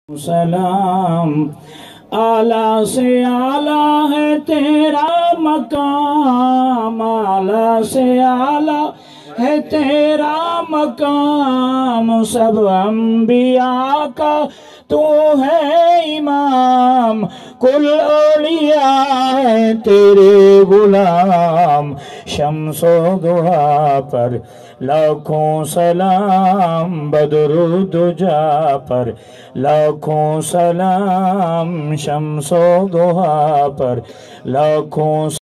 सलाम। आला से आला है तेरा मकाम, आला से आला है तेरा मकाम। सब अंबिया का तू है इमाम, कुल औलिया है तेरे गुलाम। शम्सो दुहा पर लाखों सलाम, बदरु दुजा पर लाखों सलाम। शम्सो दुहा पर लाखों